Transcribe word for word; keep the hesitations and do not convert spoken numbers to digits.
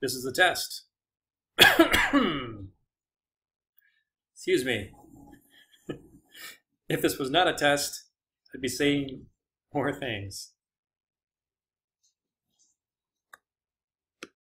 This is a test. Excuse me. If this was not a test, I'd be saying more things.